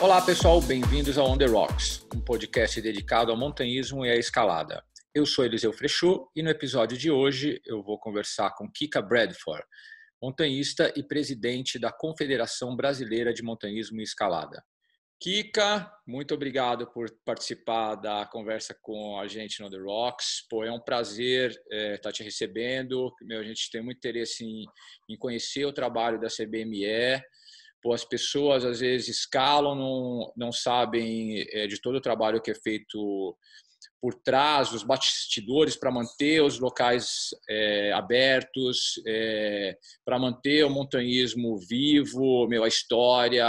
Olá pessoal, bem-vindos ao On The Rocks, um podcast dedicado ao montanhismo e à escalada. Eu sou Eliseu Frechot e no episódio de hoje eu vou conversar com Kika Bradford, montanhista e presidente da Confederação Brasileira de Montanhismo e Escalada. Kika, muito obrigado por participar da conversa com a gente no The Rocks. Pô, é um prazer estar te recebendo. A gente tem muito interesse em conhecer o trabalho da CBME. Pô, as pessoas às vezes escalam, não sabem de todo o trabalho que é feito por trás dos bastidores para manter os locais abertos, para manter o montanhismo vivo, a história,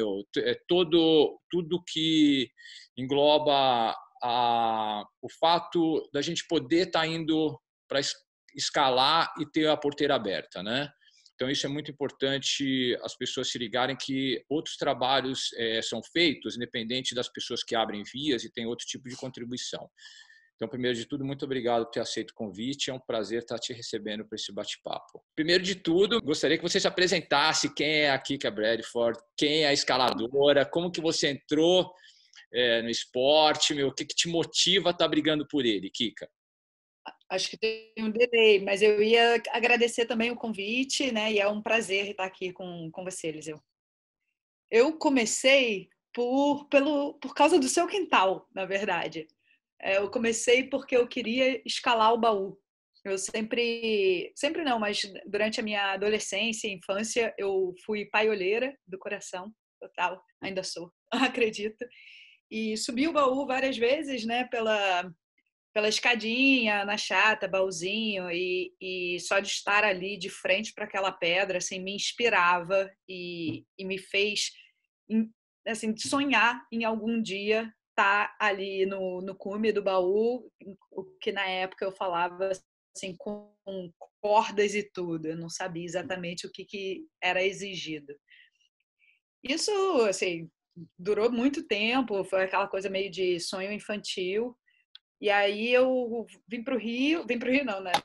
tudo que engloba o fato da gente poder estar indo para escalar e ter a porteira aberta, né? Então, isso é muito importante as pessoas se ligarem que outros trabalhos são feitos, independente das pessoas que abrem vias e tem outro tipo de contribuição. Então, primeiro de tudo, muito obrigado por ter aceito o convite. É um prazer estar te recebendo para esse bate-papo. Primeiro de tudo, gostaria que você se apresentasse. Quem é a Kika Bradford? Quem é a escaladora? Como que você entrou no esporte? O que te motiva a estar brigando por ele, Kika? Acho que tem um delay, mas eu ia agradecer também o convite, né? E é um prazer estar aqui com você, Eliseu. Eu comecei por causa do seu quintal, na verdade. Eu comecei porque eu queria escalar o baú. Eu sempre não, mas durante a minha adolescência e infância, eu fui paiolheira do coração, total, ainda sou, acredito. E subi o baú várias vezes, né, pela escadinha, na chata, baúzinho, e só de estar ali de frente para aquela pedra, assim, me inspirava e me fez, assim, sonhar em algum dia estar ali no cume do baú, o que na época eu falava assim, com cordas e tudo, eu não sabia exatamente o que era exigido. Isso, assim, durou muito tempo, foi aquela coisa meio de sonho infantil. E aí eu vim para o Rio não, né?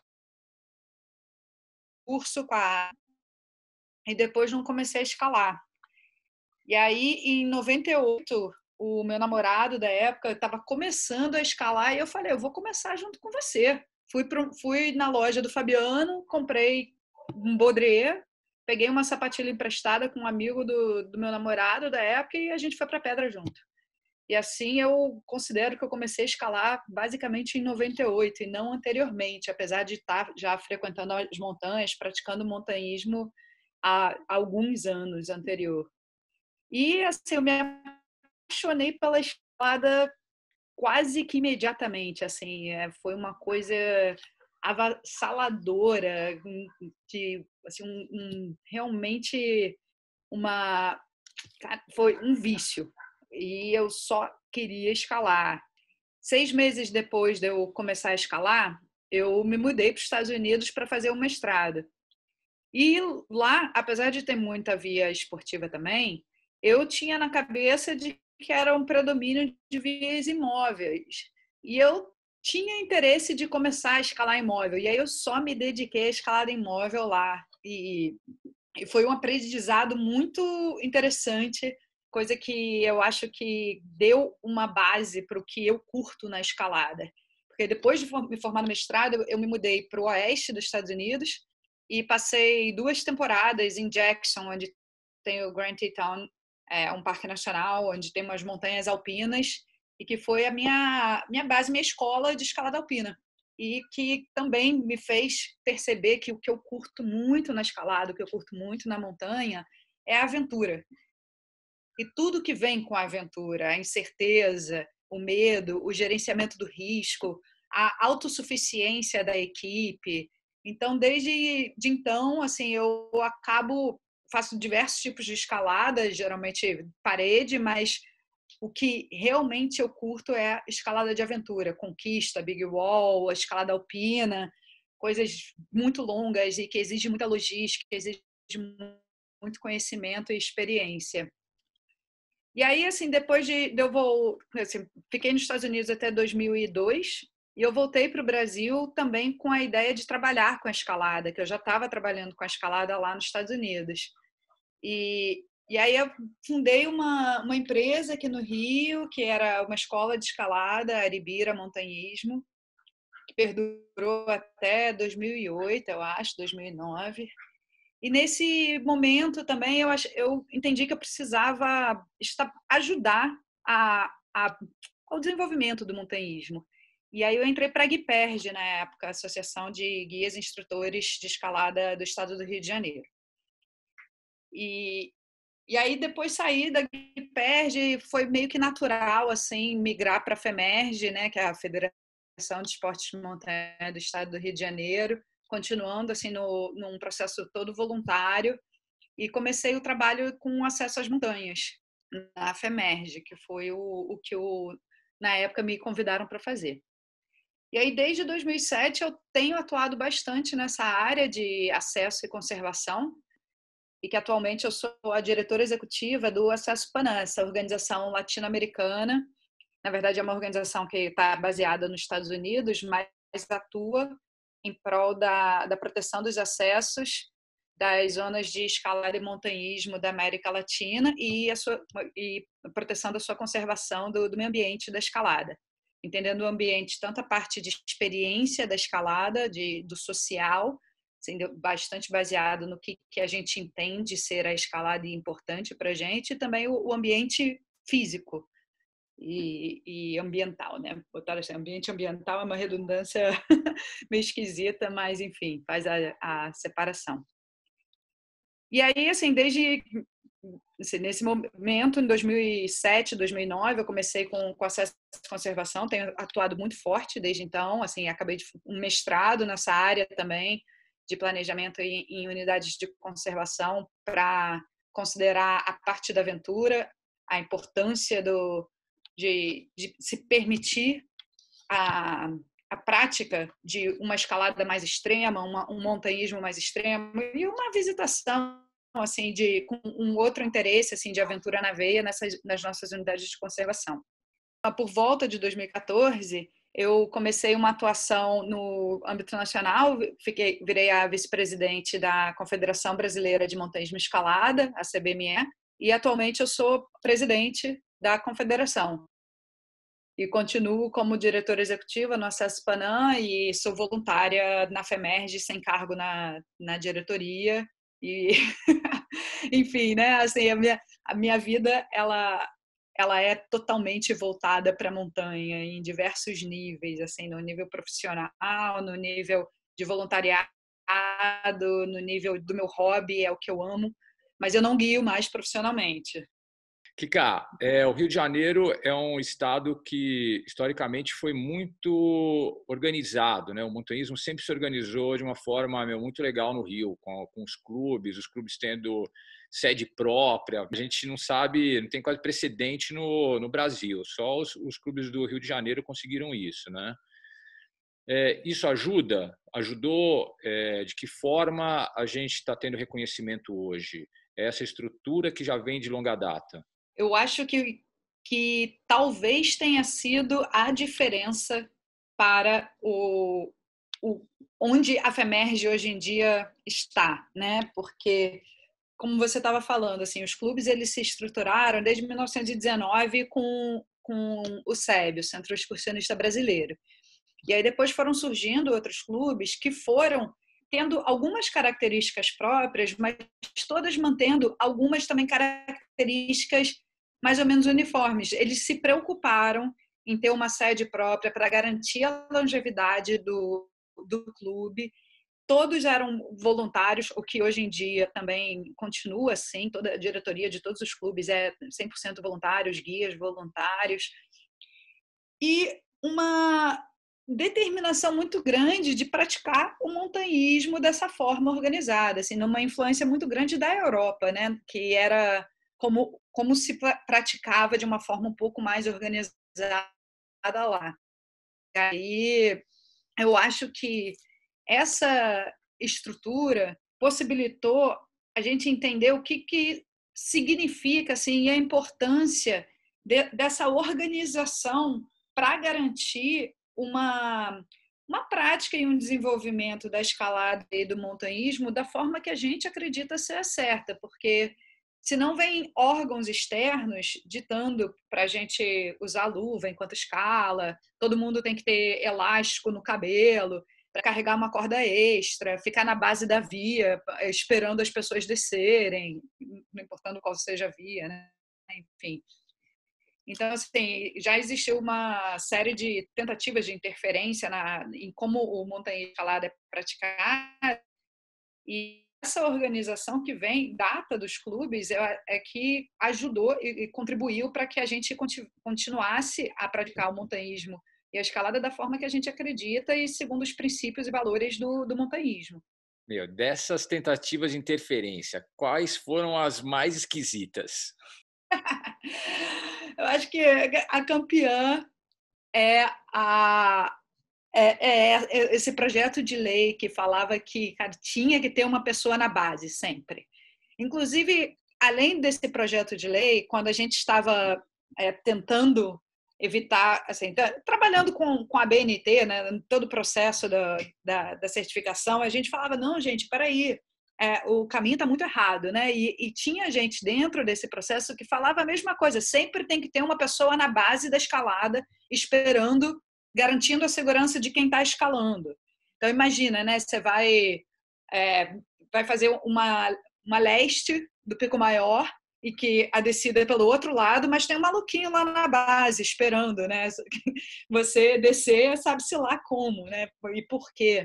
Curso com a e depois não comecei a escalar. E aí em 98 o meu namorado da época estava começando a escalar e eu falei, eu vou começar junto com você. Fui na loja do Fabiano, comprei um baudrier, peguei uma sapatilha emprestada com um amigo do meu namorado da época e a gente foi para a pedra junto. E assim eu considero que eu comecei a escalar basicamente em 98 e não anteriormente, apesar de estar já frequentando as montanhas, praticando montanhismo há alguns anos anterior. E assim, eu me apaixonei pela escalada quase que imediatamente, assim, foi uma coisa avassaladora, de assim, realmente uma foi um vício e eu só queria escalar. 6 meses depois de eu começar a escalar, eu me mudei para os Estados Unidos para fazer um mestrado. E lá, apesar de ter muita via esportiva também, eu tinha na cabeça de que era um predomínio de vias imóveis. E eu tinha interesse de começar a escalar imóvel. E aí eu só me dediquei à escalada imóvel lá. E foi um aprendizado muito interessante, coisa que eu acho que deu uma base para o que eu curto na escalada. Porque depois de me formar no mestrado, eu me mudei para o oeste dos Estados Unidos e passei 2 temporadas em Jackson, onde tem o Grand Teton, um parque nacional, onde tem umas montanhas alpinas, e que foi a minha base, minha escola de escalada alpina. E que também me fez perceber que o que eu curto muito na escalada, o que eu curto muito na montanha, é a aventura. E tudo que vem com a aventura, a incerteza, o medo, o gerenciamento do risco, a autossuficiência da equipe. Então, desde então, assim, eu faço diversos tipos de escalada, geralmente parede, mas o que realmente eu curto é a escalada de aventura, conquista, big wall, a escalada alpina, coisas muito longas e que exigem muita logística, exigem muito conhecimento e experiência. E aí, assim, depois de eu assim, fiquei nos Estados Unidos até 2002 e eu voltei para o Brasil também com a ideia de trabalhar com a escalada, que eu já estava trabalhando com a escalada lá nos Estados Unidos. E E aí eu fundei uma empresa aqui no Rio, que era uma escola de escalada, Aribira Montanhismo, que perdurou até 2008, eu acho, 2009. E nesse momento também eu entendi que eu precisava ajudar ao desenvolvimento do montanhismo. E aí eu entrei para a GUIPERJ na época, a Associação de Guias e Instrutores de Escalada do Estado do Rio de Janeiro. E aí depois saí da GUIPERJ, foi meio que natural assim migrar para a FEMERJ, né, que é a Federação de Esportes de Montanha do Estado do Rio de Janeiro, continuando assim num processo todo voluntário, e comecei o trabalho com acesso às montanhas na FEMERJ, que foi o que na época me convidaram para fazer. E aí desde 2007 eu tenho atuado bastante nessa área de acesso e conservação, e que atualmente eu sou a diretora executiva do Acesso Panam, essa organização latino-americana. Na verdade, é uma organização que está baseada nos Estados Unidos, mas atua em prol da proteção dos acessos das zonas de escalada e montanhismo da América Latina e a proteção da sua conservação do meio ambiente da escalada. Entendendo o ambiente, tanto a parte de experiência da escalada, do social, sendo bastante baseado no que a gente entende ser a escalada e importante para a gente, e também o ambiente físico e ambiental, né? Botar assim, ambiente ambiental é uma redundância meio esquisita, mas enfim, faz a separação. E aí, assim, desde nesse momento, em 2007, 2009, eu comecei com acesso à conservação, tenho atuado muito forte desde então, assim, acabei de um mestrado nessa área também, de planejamento em unidades de conservação, para considerar a parte da aventura, a importância de se permitir a prática de uma escalada mais extrema, um montanhismo mais extremo e uma visitação assim com um outro interesse assim de aventura na veia nas nossas unidades de conservação. Por volta de 2014, eu comecei uma atuação no âmbito nacional, virei a vice-presidente da Confederação Brasileira de Montanhismo e Escalada, a CBME, e atualmente eu sou presidente da confederação. E continuo como diretora executiva no Acesso Panam e sou voluntária na FEMERJ, sem cargo na diretoria. E, enfim, né? Assim, a minha vida, ela é totalmente voltada para a montanha, em diversos níveis, assim, no nível profissional, no nível de voluntariado, no nível do meu hobby, é o que eu amo, mas eu não guio mais profissionalmente. Kika, o Rio de Janeiro é um estado que historicamente foi muito organizado, né? O montanhismo sempre se organizou de uma forma muito legal no Rio, com os clubes tendo sede própria. A gente não sabe, não tem quase precedente no Brasil, só os clubes do Rio de Janeiro conseguiram isso, né? Isso ajudou de que forma a gente está tendo reconhecimento hoje? Essa estrutura que já vem de longa data. Eu acho que talvez tenha sido a diferença para onde a FEMERJ hoje em dia está, né? Porque, como você estava falando, assim, os clubes eles se estruturaram desde 1919 com o SEB, o Centro Excursionista Brasileiro. E aí depois foram surgindo outros clubes que foram tendo algumas características próprias, mas todas mantendo algumas também características mais ou menos uniformes. Eles se preocuparam em ter uma sede própria para garantir a longevidade do clube. Todos eram voluntários, o que hoje em dia também continua assim, toda a diretoria de todos os clubes é 100% voluntários, guias voluntários. E uma determinação muito grande de praticar o montanhismo dessa forma organizada, assim, numa influência muito grande da Europa, né, que era como se praticava de uma forma um pouco mais organizada lá. E aí eu acho que essa estrutura possibilitou a gente entender o que significa assim, e a importância dessa organização para garantir uma prática e um desenvolvimento da escalada e do montanhismo da forma que a gente acredita ser a certa, porque se não vem órgãos externos ditando para a gente usar luva enquanto escala, todo mundo tem que ter elástico no cabelo para carregar uma corda extra, ficar na base da via esperando as pessoas descerem, não importando qual seja a via, né? Enfim. Então, assim, já existiu uma série de tentativas de interferência em como o montanhismo escalada é praticado, e essa organização que vem, data dos clubes, é que ajudou e contribuiu para que a gente continuasse a praticar o montanhismo e a escalada da forma que a gente acredita e segundo os princípios e valores do montanhismo. Meu, dessas tentativas de interferência, quais foram as mais esquisitas? Eu acho que a campeã é a esse projeto de lei que falava que, cara, tinha que ter uma pessoa na base sempre. Inclusive, além desse projeto de lei, quando a gente estava tentando evitar, assim, trabalhando com a BNT, né, todo o processo da certificação, a gente falava, não, gente, peraí, o caminho está muito errado, né? E tinha gente dentro desse processo que falava a mesma coisa, sempre tem que ter uma pessoa na base da escalada esperando, garantindo a segurança de quem está escalando. Então, imagina, né? Você vai fazer uma leste do Pico Maior e que a descida é pelo outro lado, mas tem um maluquinho lá na base esperando, né? Você descer, sabe-se lá como, né? E por quê.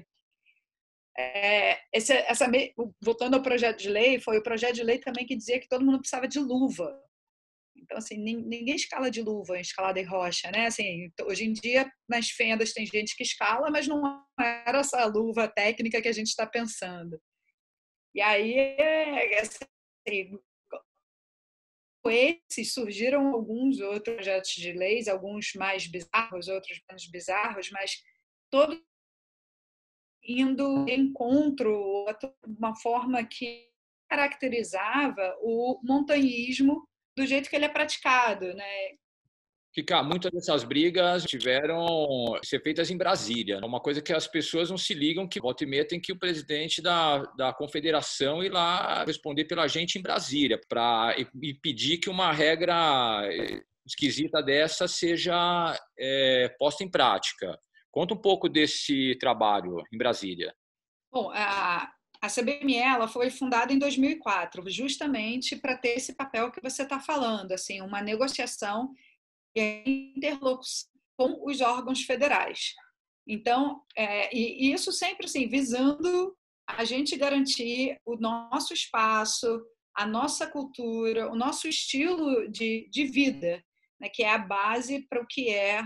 Voltando ao projeto de lei, foi o projeto de lei também que dizia que todo mundo precisava de luva. Então, assim, ninguém escala de luva em escalada em rocha, né? Assim, hoje em dia, nas fendas tem gente que escala, mas não era essa luva técnica que a gente está pensando. E aí, assim, com esses surgiram alguns outros projetos de leis, alguns mais bizarros, outros menos bizarros, mas todos indo de encontro uma forma que caracterizava o montanhismo do jeito que ele é praticado, né? Ficar, muitas dessas brigas tiveram que ser feitas em Brasília. É uma coisa que as pessoas não se ligam, que volta e meia tem que o presidente da confederação ir lá responder pela gente em Brasília para pedir que uma regra esquisita dessa seja posta em prática. Conta um pouco desse trabalho em Brasília. Bom, a CBME ela foi fundada em 2004, justamente para ter esse papel que você está falando, assim, uma negociação e interlocução com os órgãos federais. Então, e isso sempre assim, visando a gente garantir o nosso espaço, a nossa cultura, o nosso estilo de vida, né, que é a base para o que é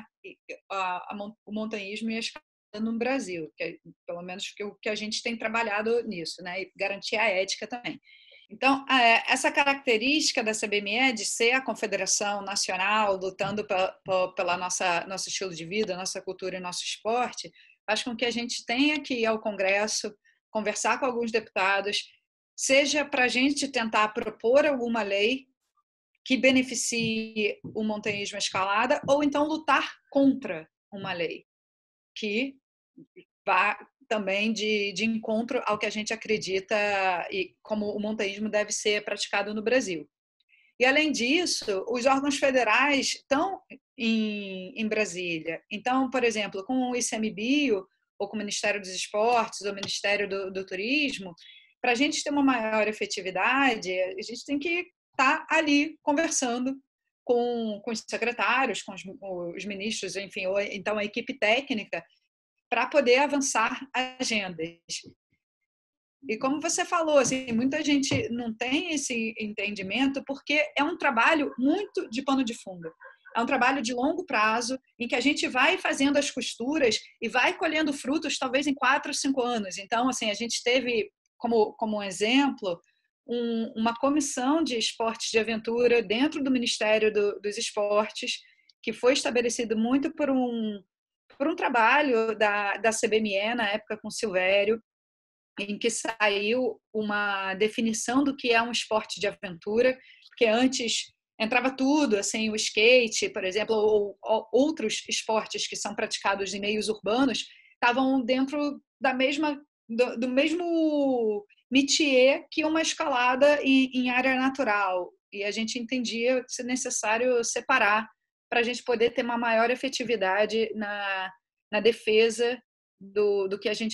o montanhismo e a escalada no Brasil, que é, pelo menos o que a gente tem trabalhado nisso, né, e garantir a ética também. Então, essa característica da CBME de ser a confederação nacional lutando pela nosso estilo de vida, nossa cultura e nosso esporte, faz com que a gente tenha que ir ao Congresso, conversar com alguns deputados, seja para a gente tentar propor alguma lei que beneficie o montanhismo à escalada, ou então lutar contra uma lei que vá também de encontro ao que a gente acredita e como o montanhismo deve ser praticado no Brasil. E, além disso, os órgãos federais estão em Brasília. Então, por exemplo, com o ICMBio, ou com o Ministério dos Esportes, ou o Ministério do Turismo, para a gente ter uma maior efetividade, a gente tem que estar ali conversando com os secretários, com os ministros, enfim, ou então a equipe técnica, para poder avançar agendas. E como você falou, assim, muita gente não tem esse entendimento porque é um trabalho muito de pano de fundo. É um trabalho de longo prazo em que a gente vai fazendo as costuras e vai colhendo frutos talvez em 4 ou 5 anos. Então, assim, a gente teve como um exemplo uma comissão de esportes de aventura dentro do Ministério dos Esportes, que foi estabelecido muito por um trabalho da CBME, na época com o Silvério, em que saiu uma definição do que é um esporte de aventura, porque antes entrava tudo, assim, o skate, por exemplo, ou outros esportes que são praticados em meios urbanos, estavam dentro do mesmo métier que uma escalada em área natural. E a gente entendia ser necessário separar para a gente poder ter uma maior efetividade na defesa do que a gente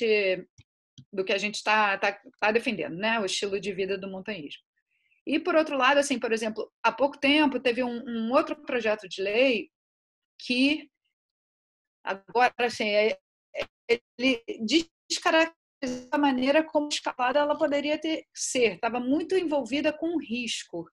está defendendo, né? O estilo de vida do montanhismo. E, por outro lado, assim, por exemplo, há pouco tempo teve um outro projeto de lei que, agora, assim, ele descaracteriza a maneira como a escalada ela poderia ser. Estava muito envolvida com risco.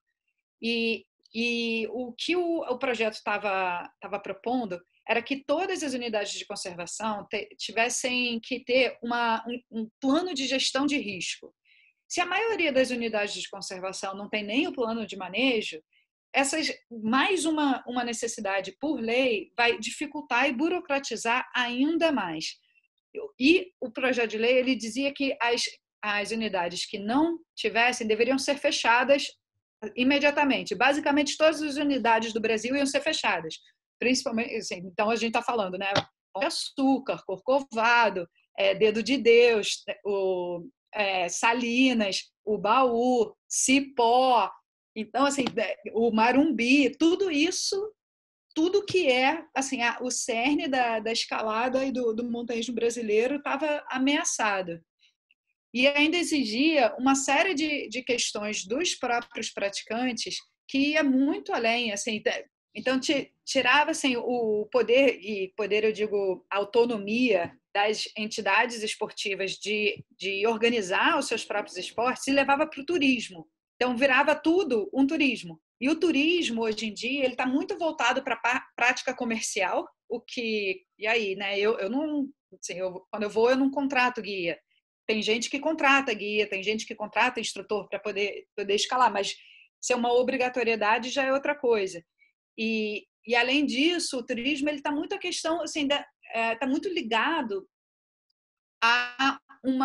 E o que o projeto estava propondo era que todas as unidades de conservação tivessem que ter um plano de gestão de risco. Se a maioria das unidades de conservação não tem nem o plano de manejo, mais uma necessidade por lei vai dificultar e burocratizar ainda mais. E o projeto de lei ele dizia que as unidades que não tivessem deveriam ser fechadas imediatamente. Basicamente, todas as unidades do Brasil iam ser fechadas. Principalmente, assim, então a gente está falando, né? Pão de Açúcar, Corcovado, Dedo de Deus, Salinas, o Baú, Cipó, então assim, o Marumbi, tudo isso, tudo que é assim o cerne da escalada e do montanhismo brasileiro estava ameaçado. E ainda exigia uma série de questões dos próprios praticantes que ia muito além, assim, então tirava assim o poder, e poder eu digo autonomia das entidades esportivas de organizar os seus próprios esportes e levava para o turismo. Então virava tudo um turismo. E o turismo hoje em dia ele está muito voltado para a prática comercial, o que e aí, né? Eu não, assim, quando eu vou eu não contrato guia. Tem gente que contrata guia, tem gente que contrata instrutor para poder escalar, mas ser uma obrigatoriedade já é outra coisa. E além disso, o turismo ele está muito a questão, assim, está muito ligado a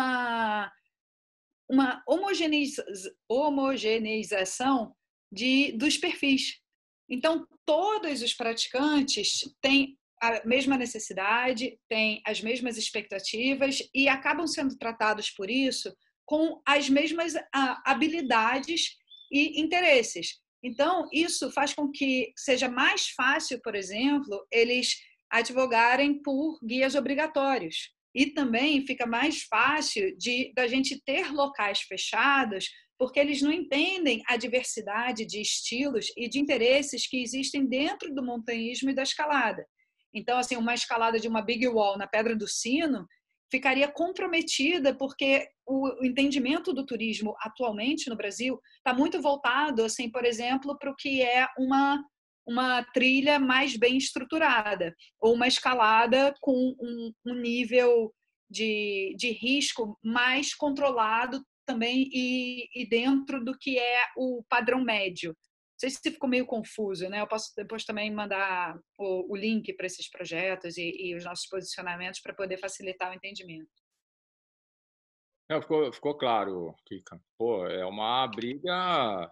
uma homogeneização dos perfis. Então, todos os praticantes têm a mesma necessidade, têm as mesmas expectativas e acabam sendo tratados por isso com as mesmas habilidades e interesses. Então, isso faz com que seja mais fácil, por exemplo, eles advogarem por guias obrigatórios. E também fica mais fácil da gente ter locais fechados, porque eles não entendem a diversidade de estilos e de interesses que existem dentro do montanhismo e da escalada. Então, assim, uma escalada de uma Big Wall na Pedra do Sino ficaria comprometida porque o entendimento do turismo atualmente no Brasil está muito voltado, assim, por exemplo, para o que é uma trilha mais bem estruturada ou uma escalada com um nível de risco mais controlado também e dentro do que é o padrão médio. Não sei se ficou meio confuso, né? Eu posso depois também mandar o link para esses projetos e os nossos posicionamentos para poder facilitar o entendimento. Não, ficou claro, Kika. Pô, é uma briga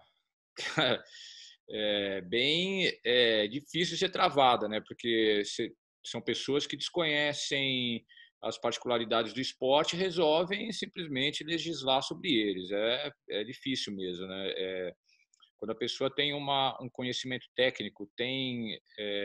bem difícil de ser travada, né? Porque são pessoas que desconhecem as particularidades do esporte e resolvem simplesmente legislar sobre eles. É difícil mesmo, né? Quando a pessoa tem um conhecimento técnico, tem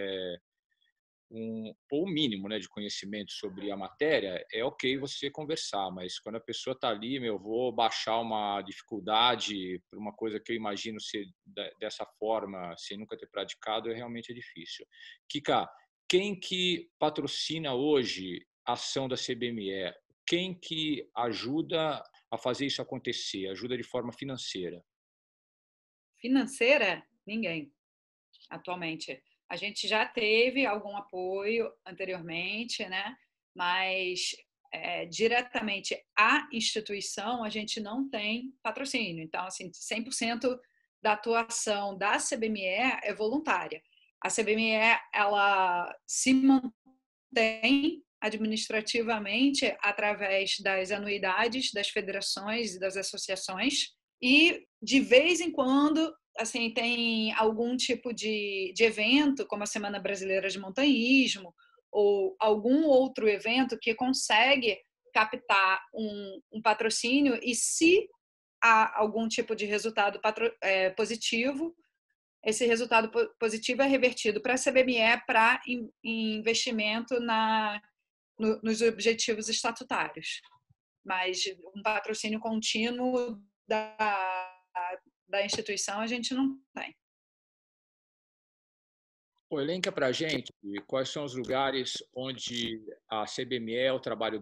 ou o mínimo, né, de conhecimento sobre a matéria, é ok você conversar, mas quando a pessoa está ali, vou baixar uma dificuldade para uma coisa que eu imagino ser dessa forma, sem nunca ter praticado, realmente é difícil. Kika, quem que patrocina hoje a ação da CBME? Quem que ajuda a fazer isso acontecer? Ajuda de forma financeira? Financeira? Ninguém, atualmente. A gente já teve algum apoio anteriormente, né? Mas diretamente à instituição a gente não tem patrocínio. Então, assim, 100% da atuação da CBME é voluntária. A CBME ela se mantém administrativamente através das anuidades das federações e das associações e de vez em quando assim tem algum tipo de evento como a Semana Brasileira de Montanhismo ou algum outro evento que consegue captar um patrocínio e se há algum tipo de resultado positivo, esse resultado positivo é revertido para a CBME para investimento nos objetivos estatutários. Mas um patrocínio contínuo da instituição a gente não tem. Pô, elenca para a gente quais são os lugares onde a CBME, o trabalho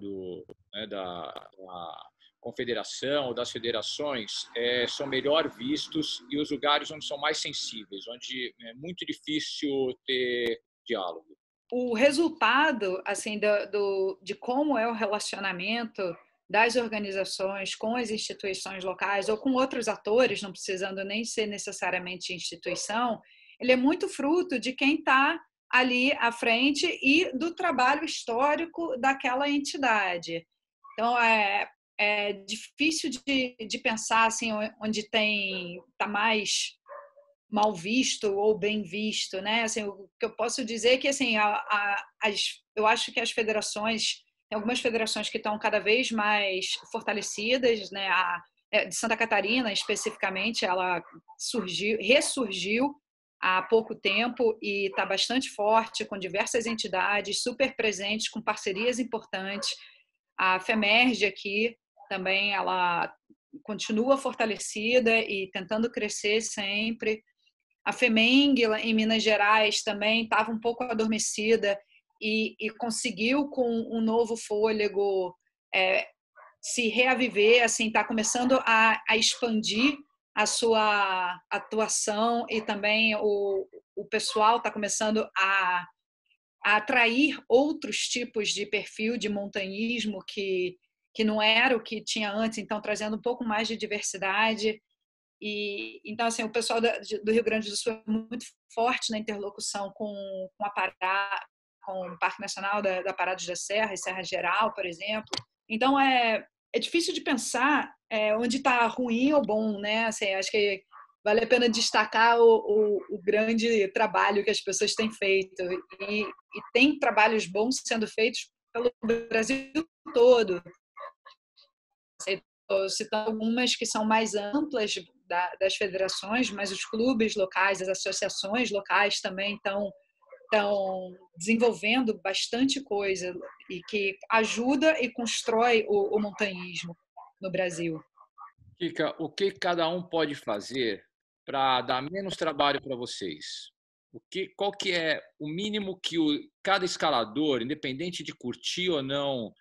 da confederação ou das federações, são melhor vistos e os lugares onde são mais sensíveis, onde é muito difícil ter diálogo. O resultado assim de como é o relacionamento das organizações com as instituições locais ou com outros atores, não precisando nem ser necessariamente instituição, ele é muito fruto de quem está ali à frente e do trabalho histórico daquela entidade. Então, é difícil de pensar assim, onde está mais mal visto ou bem visto, né? Assim, o que eu posso dizer é que assim, eu acho que as federações, tem algumas federações que estão cada vez mais fortalecidas, né? De Santa Catarina, especificamente, ela ressurgiu há pouco tempo e está bastante forte, com diversas entidades super presentes, com parcerias importantes. A FEMERGE aqui também, ela continua fortalecida e tentando crescer sempre. A FEMENG, em Minas Gerais, também estava um pouco adormecida e conseguiu, com um novo fôlego, se reaviver, assim, está começando a expandir a sua atuação e também o pessoal está começando a atrair outros tipos de perfil de montanhismo que não era o que tinha antes, então trazendo um pouco mais de diversidade. E então assim, o pessoal do Rio Grande do Sul é muito forte na interlocução com a Pará, com o Parque Nacional da Parada da Serra e Serra Geral, por exemplo. Então é difícil de pensar onde está ruim ou bom, né? Assim, acho que vale a pena destacar o grande trabalho que as pessoas têm feito e tem trabalhos bons sendo feitos pelo Brasil todo. Estou citando algumas que são mais amplas das federações, mas os clubes locais, as associações locais também estão desenvolvendo bastante coisa e que ajuda e constrói o montanhismo no Brasil. Kika, o que cada um pode fazer para dar menos trabalho para vocês? Qual que é o mínimo que cada escalador, independente de curtir ou não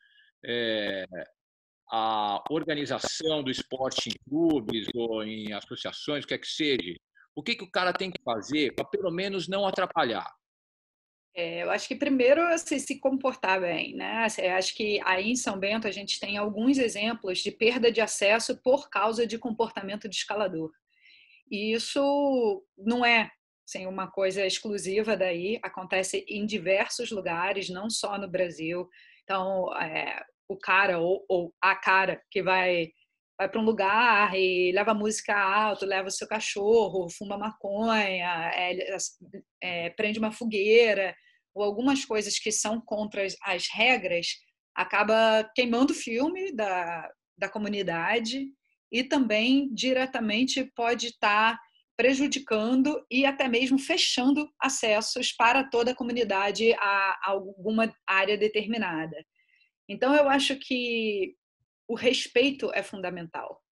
a organização do esporte em clubes ou em associações, o que é que seja, o que o cara tem que fazer para pelo menos não atrapalhar? Eu acho que primeiro assim, se comportar bem, né? Acho que aí em São Bento a gente tem alguns exemplos de perda de acesso por causa de comportamento de escalador. E isso não é assim, uma coisa exclusiva daí, acontece em diversos lugares, não só no Brasil. Então, o cara ou a cara que vai para um lugar e leva música alto, leva o seu cachorro, fuma maconha, prende uma fogueira, ou algumas coisas que são contra as regras, acaba queimando o filme da comunidade e também diretamente pode estar prejudicando e até mesmo fechando acessos para toda a comunidade a alguma área determinada. Então, eu acho que o respeito é fundamental.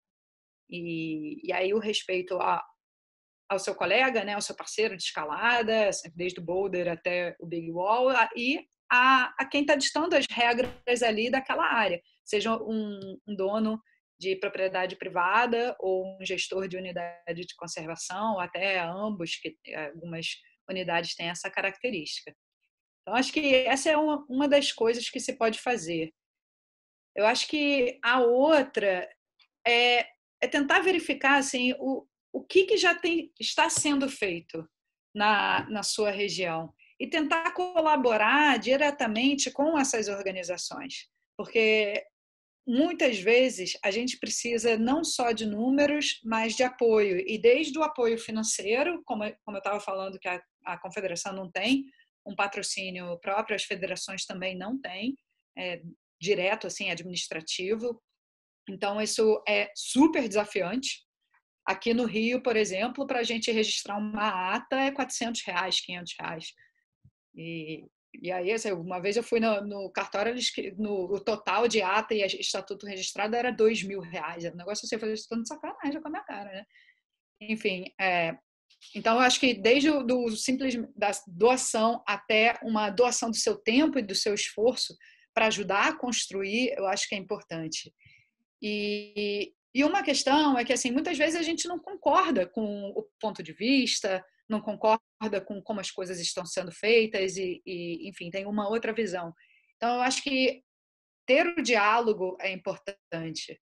E aí o respeito ao seu colega, né, ao seu parceiro de escalada, desde o boulder até o big wall, e a quem está ditando as regras ali daquela área, seja um dono de propriedade privada ou um gestor de unidade de conservação, ou até ambos, que algumas unidades têm essa característica. Então, acho que essa é uma das coisas que se pode fazer. Eu acho que a outra é tentar verificar assim, o que já está sendo feito na sua região e tentar colaborar diretamente com essas organizações, porque muitas vezes a gente precisa não só de números, mas de apoio, e desde o apoio financeiro, como eu estava falando que a confederação não tem um patrocínio próprio, as federações também não têm, direto assim administrativo, Então, isso é super desafiante. Aqui no Rio, por exemplo, para a gente registrar uma ata é R$ 400, R$ 500. E aí, assim, uma vez eu fui no cartório, o total de ata e estatuto registrado era R$ 2.000. Era um negócio assim, eu falei, estou de sacanagem com a minha cara, né? Enfim, então eu acho que desde do simples da doação até uma doação do seu tempo e do seu esforço para ajudar a construir, eu acho que é importante. E uma questão é que, assim, muitas vezes a gente não concorda com o ponto de vista, não concorda com como as coisas estão sendo feitas enfim, tem uma outra visão. Então, eu acho que ter o diálogo é importante.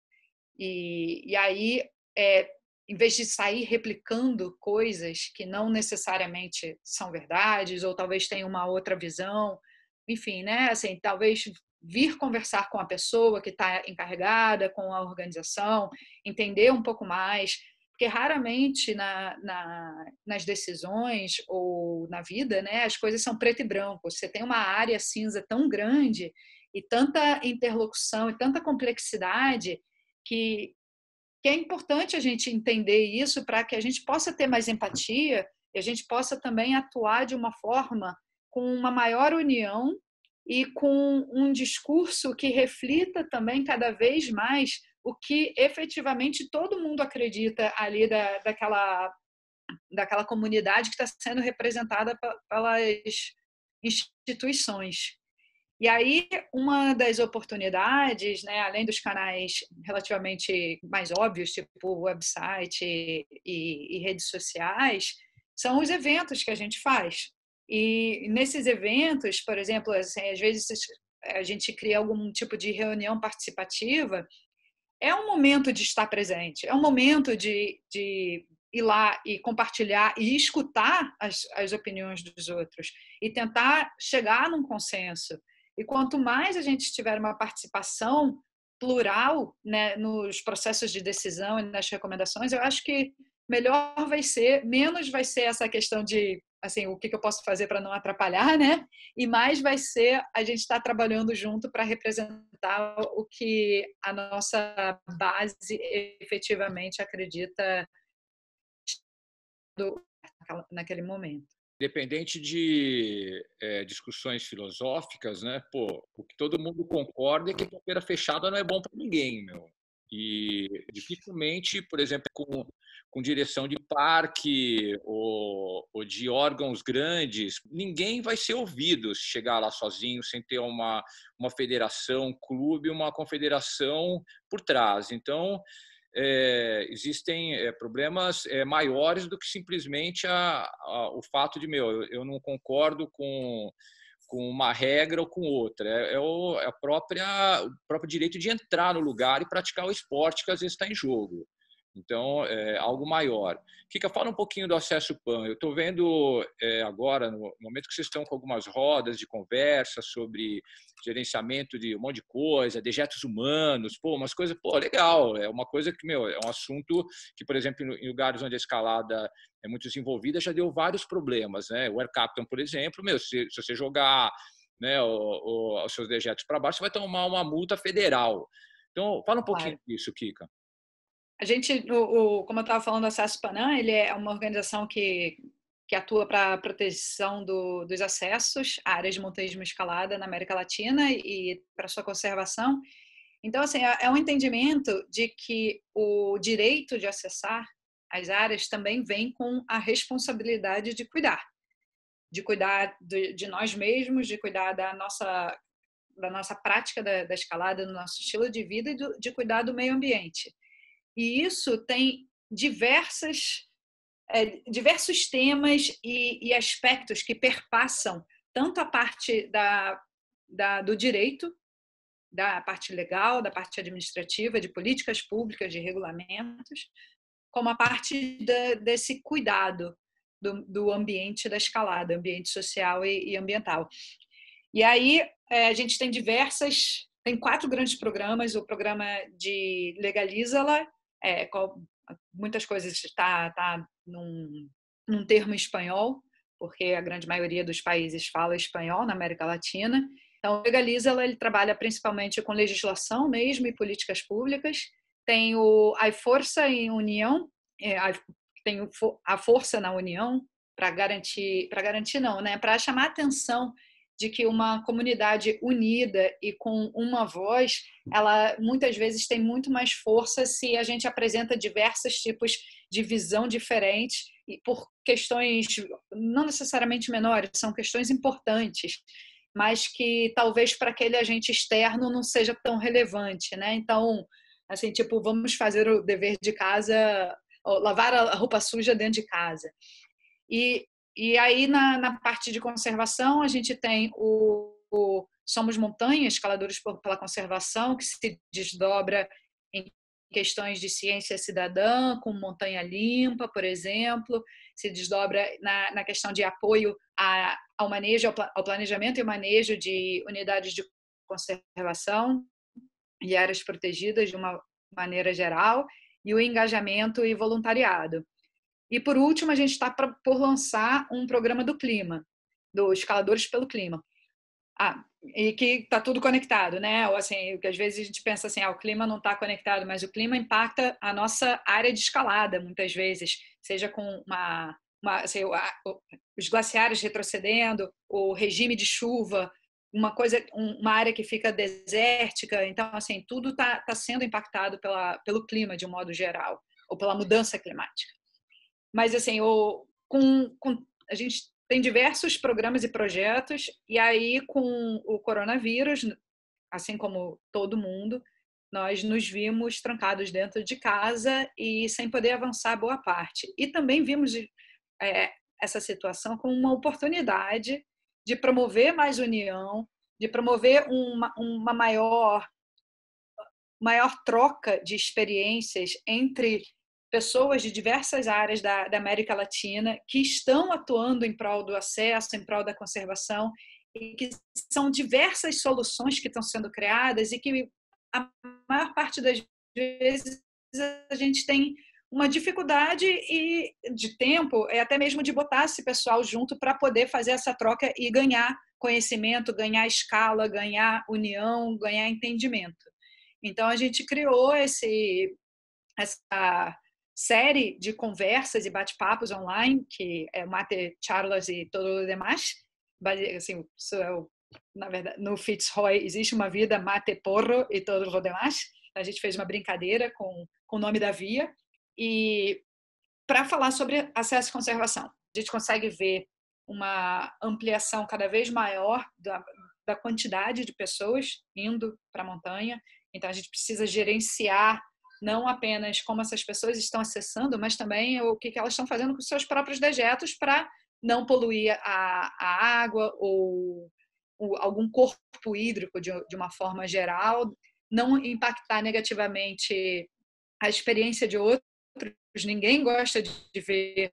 E aí, em vez de sair replicando coisas que não necessariamente são verdades, ou talvez tenham uma outra visão, enfim, né? Assim, talvez vir conversar com a pessoa que está encarregada, com a organização, entender um pouco mais, porque raramente nas decisões ou na vida, né, as coisas são preto e branco. Você tem uma área cinza tão grande e tanta interlocução e tanta complexidade que, que é importante a gente entender isso para que a gente possa ter mais empatia e a gente possa também atuar de uma forma com uma maior união e com um discurso que reflita também cada vez mais o que efetivamente todo mundo acredita ali daquela comunidade que está sendo representada pelas instituições. E aí, uma das oportunidades, né, além dos canais relativamente mais óbvios, tipo website e redes sociais, são os eventos que a gente faz. E nesses eventos, por exemplo, assim, às vezes a gente cria algum tipo de reunião participativa, é um momento de estar presente, é um momento de ir lá e compartilhar e escutar as opiniões dos outros e tentar chegar num consenso. E quanto mais a gente tiver uma participação plural, né, nos processos de decisão e nas recomendações, eu acho que melhor vai ser, menos vai ser essa questão de assim, o que eu posso fazer para não atrapalhar, né? E mais vai ser a gente estar trabalhando junto para representar o que a nossa base efetivamente acredita naquele momento. Independente de discussões filosóficas, né? Pô, o que todo mundo concorda é que porteira fechada não é bom para ninguém, meu. E dificilmente, por exemplo, com direção de parque ou de órgãos grandes, ninguém vai ser ouvido se chegar lá sozinho, sem ter uma federação, um clube, uma confederação por trás. Então, existem problemas maiores do que simplesmente o fato de, eu não concordo com uma regra ou com outra. É o próprio direito de entrar no lugar e praticar o esporte que às vezes está em jogo. Então, é algo maior. Kika, fala um pouquinho do Acesso PAN. Eu estou vendo agora, no momento que vocês estão com algumas rodas de conversa sobre gerenciamento de um monte de coisa, dejetos humanos, pô, umas coisas, pô, legal. É uma coisa que, é um assunto que, por exemplo, em lugares onde a escalada é muito desenvolvida, já deu vários problemas, né? O Air Captain, por exemplo, se você jogar, né, os seus dejetos para baixo, você vai tomar uma multa federal. Então, fala um pouquinho disso, Kika. A gente, como eu estava falando, o Acesso Panam, ele é uma organização que atua para a proteção dos acessos a áreas de montanhismo e escalada na América Latina e para sua conservação. Então, assim, é um entendimento de que o direito de acessar as áreas também vem com a responsabilidade de cuidar de nós mesmos, de cuidar da nossa prática da escalada, do nosso estilo de vida e de cuidar do meio ambiente. E isso tem diversos temas e aspectos que perpassam tanto a parte do direito, da parte legal, da parte administrativa, de políticas públicas, de regulamentos, como a parte desse cuidado do ambiente da escalada, ambiente social e ambiental. E aí a gente tem tem 4 grandes programas. O programa de Legaliza-la, muitas coisas está num termo espanhol, porque a grande maioria dos países fala espanhol na América Latina. Então, o Legaliza, ele trabalha principalmente com legislação mesmo e políticas públicas. Tem a Força em União, tem a Força na União para garantir não, né? Para chamar a atenção de que uma comunidade unida e com uma voz, ela muitas vezes tem muito mais força se a gente apresenta diversos tipos de visão diferentes e por questões não necessariamente menores, são questões importantes, mas que talvez para aquele agente externo não seja tão relevante, né? Então, assim, tipo, vamos fazer o dever de casa, lavar a roupa suja dentro de casa. E aí, na parte de conservação, a gente tem o Somos Montanha, Escaladores pela Conservação, que se desdobra em questões de ciência cidadã, com Montanha Limpa, por exemplo, se desdobra na questão de apoio ao manejo, ao planejamento e manejo de unidades de conservação e áreas protegidas de uma maneira geral, e o engajamento e voluntariado. E, por último, a gente está por lançar um programa do clima, do Escaladores pelo Clima. E que está tudo conectado, né? Ou assim, que às vezes a gente pensa assim, o clima não está conectado, mas o clima impacta a nossa área de escalada, muitas vezes, seja com assim, os glaciares retrocedendo, o regime de chuva, uma área que fica desértica. Então, assim, tudo está sendo impactado pelo clima, de um modo geral, ou pela mudança climática. Mas, assim, a gente tem diversos programas e projetos, e aí, com o coronavírus, assim como todo mundo, nós nos vimos trancados dentro de casa e sem poder avançar boa parte. E também vimos essa situação como uma oportunidade de promover mais união, de promover uma maior troca de experiências entre pessoas de diversas áreas da América Latina que estão atuando em prol do acesso, em prol da conservação, e que são diversas soluções que estão sendo criadas e que a maior parte das vezes a gente tem uma dificuldade de tempo, até mesmo de botar esse pessoal junto para poder fazer essa troca e ganhar conhecimento, ganhar escala, ganhar união, ganhar entendimento. Então, a gente criou essa série de conversas e bate-papos online, que é Mate, Charlas e todo o demais. Assim, na verdade, no Fitzroy existe uma vida Mate, Porro e todo o demais. A gente fez uma brincadeira com o nome da via. E para falar sobre acesso e conservação, a gente consegue ver uma ampliação cada vez maior da quantidade de pessoas indo para a montanha. Então, a gente precisa gerenciar não apenas como essas pessoas estão acessando, mas também o que elas estão fazendo com seus próprios dejetos para não poluir a água ou algum corpo hídrico de uma forma geral, não impactar negativamente a experiência de outros. Ninguém gosta de ver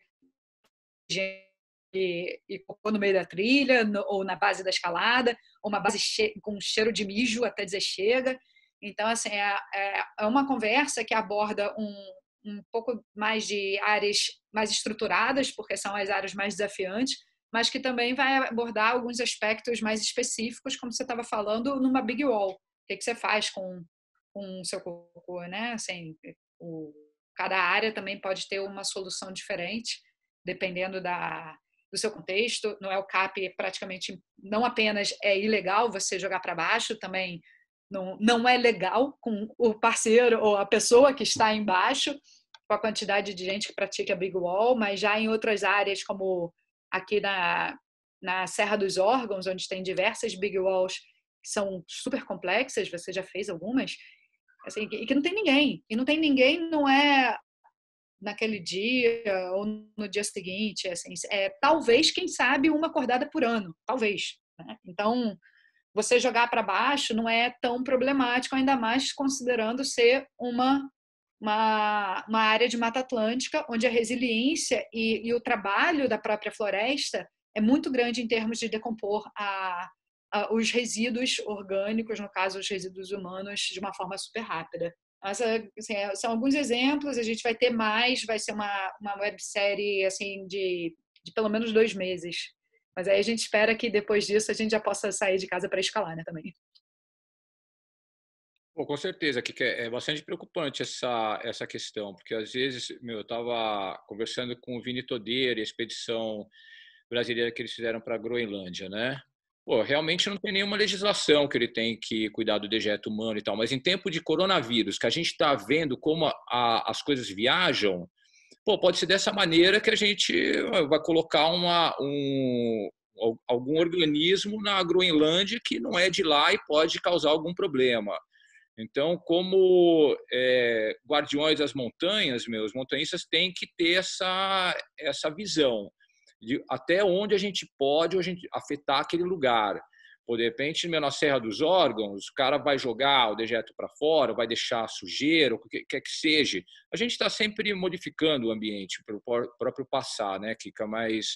gente e cocô no meio da trilha ou na base da escalada, ou uma base com cheiro de mijo até dizer chega. Então, assim, é uma conversa que aborda um pouco mais de áreas mais estruturadas, porque são as áreas mais desafiantes, mas que também vai abordar alguns aspectos mais específicos, como você estava falando, numa Big Wall. O que você faz com o seu cocô, né? Assim, cada área também pode ter uma solução diferente, dependendo do seu contexto. No El Cap, praticamente, não apenas é ilegal você jogar para baixo, também não é legal com o parceiro ou a pessoa que está embaixo, com a quantidade de gente que pratica Big Wall, mas já em outras áreas, como aqui na Serra dos Órgãos, onde tem diversas Big Walls que são super complexas, você já fez algumas, assim, e que não tem ninguém. E não tem ninguém não é naquele dia ou no dia seguinte, assim, talvez, quem sabe, uma acordada por ano, talvez, né? Então, você jogar para baixo não é tão problemático, ainda mais considerando ser uma área de Mata Atlântica, onde a resiliência e o trabalho da própria floresta é muito grande em termos de decompor os resíduos orgânicos, no caso, os resíduos humanos, de uma forma super rápida. Mas, assim, são alguns exemplos, a gente vai ter mais, vai ser uma websérie assim, de pelo menos 2 meses. Mas aí a gente espera que depois disso a gente já possa sair de casa para escalar, né, também. Pô, com certeza, que é bastante preocupante essa questão, porque às vezes, eu estava conversando com o Vini Todeira e a expedição brasileira que eles fizeram para a Groenlândia, né? Pô, realmente não tem nenhuma legislação que ele tem que cuidar do dejeto humano e tal, mas em tempo de coronavírus, que a gente está vendo como as coisas viajam, pô, pode ser dessa maneira que a gente vai colocar algum organismo na Groenlândia que não é de lá e pode causar algum problema. Então, como guardiões das montanhas, os montanhistas têm que ter essa visão de até onde a gente pode afetar aquele lugar. Por de repente, na Serra dos Órgãos, o cara vai jogar o dejeto para fora, vai deixar sujeira, o que quer que seja. A gente está sempre modificando o ambiente para o próprio passar, né, Kika? Mas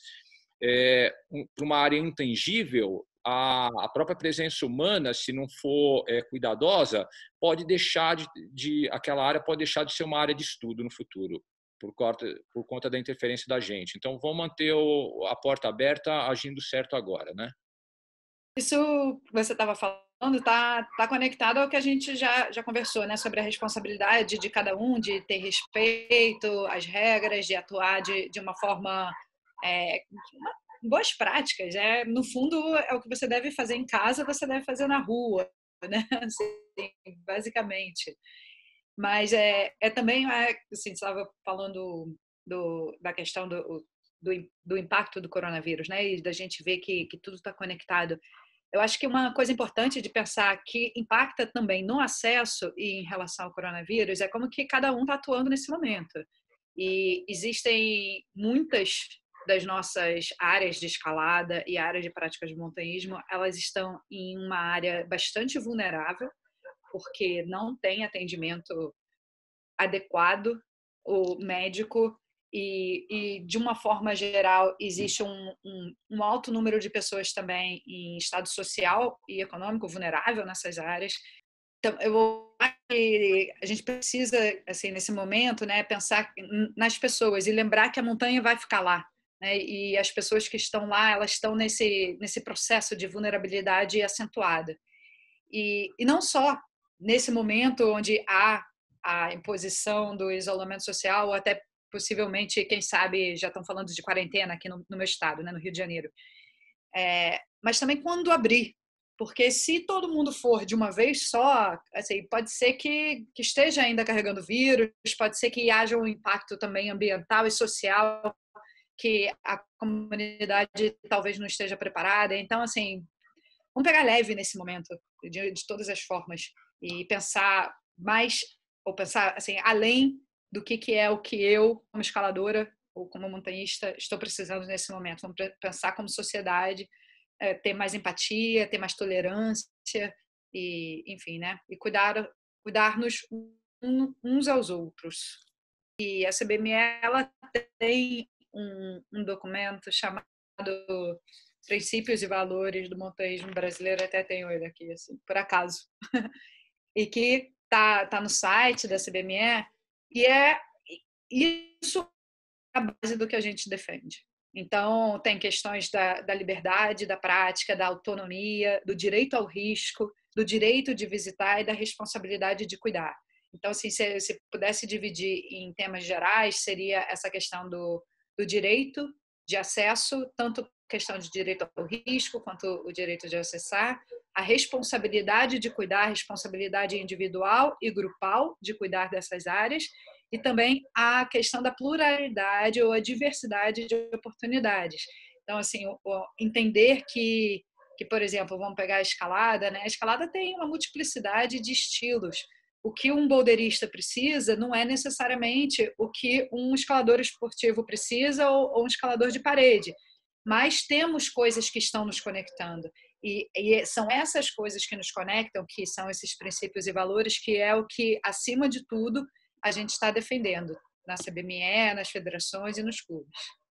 para uma área intangível, a própria presença humana, se não for cuidadosa, pode deixar aquela área pode deixar de ser uma área de estudo no futuro, por conta da interferência da gente. Então, vamos manter a porta aberta, agindo certo agora, né? Isso que você estava falando tá conectado ao que a gente já conversou, né? Sobre a responsabilidade de cada um, de ter respeito às regras, de atuar de uma forma é, boas práticas. No fundo, é o que você deve fazer em casa, você deve fazer na rua, né? Assim, basicamente. Mas também, assim, você estava falando da questão do impacto do coronavírus, né? E da gente ver que tudo está conectado. Eu acho que uma coisa importante de pensar que impacta também no acesso e em relação ao coronavírus é como que cada um está atuando nesse momento. E existem muitas das nossas áreas de escalada e áreas de práticas de montanhismo, elas estão em uma área bastante vulnerável, porque não tem atendimento adequado, o médico, de uma forma geral, existe um alto número de pessoas também em estado social e econômico vulnerável nessas áreas. Então, eu acho que a gente precisa, assim, nesse momento, né, pensar nas pessoas e lembrar que a montanha vai ficar lá, né, e as pessoas que estão lá, elas estão nesse processo de vulnerabilidade acentuada. E não só nesse momento onde há a imposição do isolamento social, ou até possivelmente, quem sabe, já estão falando de quarentena aqui no meu estado, né, no Rio de Janeiro. Mas também quando abrir, porque se todo mundo for de uma vez só, assim, pode ser que esteja ainda carregando vírus, pode ser que haja um impacto também ambiental e social que a comunidade talvez não esteja preparada. Então, assim, vamos pegar leve nesse momento, de todas as formas, e pensar mais, ou pensar assim, além do que é o que eu, como escaladora ou como montanhista, estou precisando nesse momento. Vamos pensar como sociedade, ter mais empatia, ter mais tolerância, e, enfim, né? E cuidar-nos uns aos outros. E a CBME, ela tem um documento chamado Princípios e Valores do Montanhismo Brasileiro, até tenho ele aqui, assim, por acaso, e que tá no site da CBME, e isso é a base do que a gente defende. Então, tem questões da liberdade, da prática, da autonomia, do direito ao risco, do direito de visitar e da responsabilidade de cuidar. Então, assim, se pudesse dividir em temas gerais, seria essa questão do direito de acesso, tanto questão de direito ao risco quanto o direito de acessar, a responsabilidade de cuidar, a responsabilidade individual e grupal de cuidar dessas áreas, e também a questão da pluralidade ou a diversidade de oportunidades. Então, assim, entender que, por exemplo, vamos pegar a escalada, né? A escalada tem uma multiplicidade de estilos. O que um boulderista precisa não é necessariamente o que um escalador esportivo precisa ou um escalador de parede, mas temos coisas que estão nos conectando. E são essas coisas que nos conectam, que são esses princípios e valores, que é o que, acima de tudo, a gente está defendendo na CBME, nas federações e nos clubes.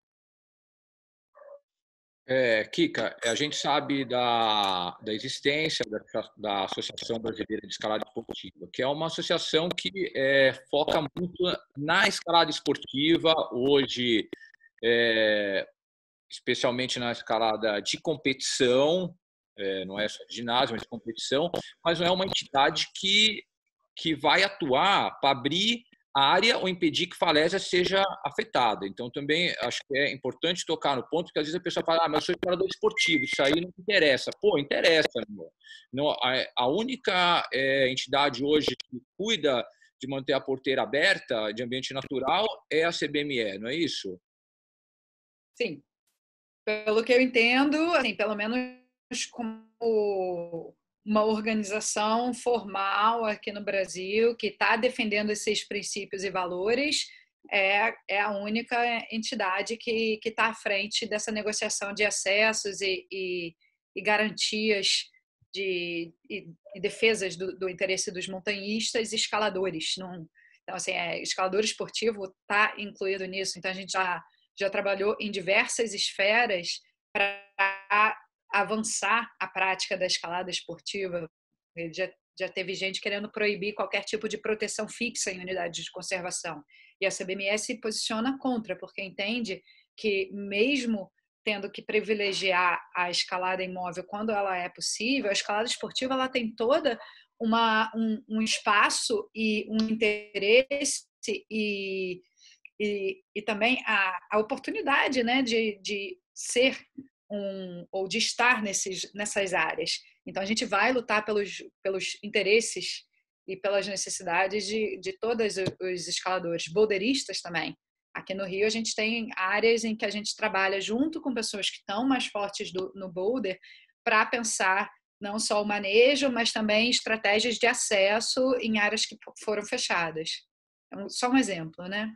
Kika, a gente sabe da existência da Associação Brasileira de Escalada Esportiva, que é uma associação que foca muito na escalada esportiva. Hoje, especialmente na escalada de competição, não é só de ginásio, mas de competição, mas não é uma entidade que vai atuar para abrir a área ou impedir que falésia seja afetada. Então, também acho que é importante tocar no ponto, porque às vezes a pessoa fala, mas eu sou escalador esportivo, isso aí não interessa. Pô, interessa. Não, a única entidade hoje que cuida de manter a porteira aberta de ambiente natural é a CBME, não é isso? Sim. Pelo que eu entendo, assim, pelo menos como uma organização formal aqui no Brasil que está defendendo esses princípios e valores, é a única entidade que está à frente dessa negociação de acessos e garantias e defesas do interesse dos montanhistas e escaladores. Não, então, assim, escalador esportivo está incluído nisso. Então, a gente já trabalhou em diversas esferas para avançar a prática da escalada esportiva. Já teve gente querendo proibir qualquer tipo de proteção fixa em unidades de conservação. E a CBMS se posiciona contra, porque entende que, mesmo tendo que privilegiar a escalada imóvel quando ela é possível, a escalada esportiva ela tem toda um espaço e um interesse e também a oportunidade, né, de ser ou de estar nessas áreas. Então, a gente vai lutar pelos interesses e pelas necessidades de todos os escaladores, boulderistas também. Aqui no Rio, a gente tem áreas em que a gente trabalha junto com pessoas que estão mais fortes no boulder para pensar não só o manejo, mas também estratégias de acesso em áreas que foram fechadas. Então, só um exemplo, né?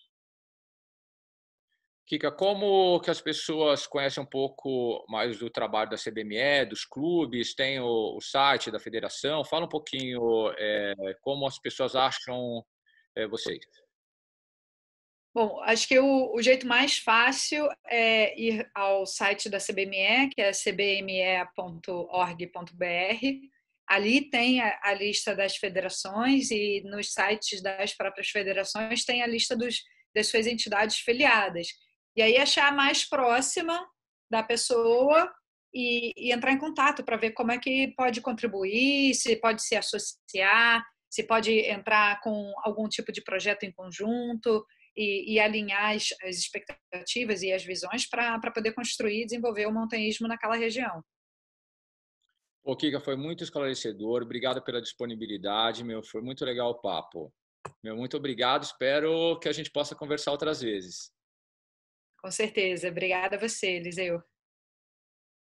Kika, como que as pessoas conhecem um pouco mais do trabalho da CBME, dos clubes, tem o site da federação? Fala um pouquinho como as pessoas acham vocês. Bom, acho que o jeito mais fácil é ir ao site da CBME, que é cbme.org.br. Ali tem a lista das federações e nos sites das próprias federações tem a lista das suas entidades filiadas. E aí achar a mais próxima da pessoa e entrar em contato para ver como é que pode contribuir, se pode se associar, se pode entrar com algum tipo de projeto em conjunto e alinhar as expectativas e as visões para poder construir e desenvolver o montanhismo naquela região. Ô, Kika, foi muito esclarecedor. Obrigado pela disponibilidade, meu. Foi muito legal o papo. Meu, muito obrigado. Espero que a gente possa conversar outras vezes. Com certeza. Obrigada a você, Eliseu.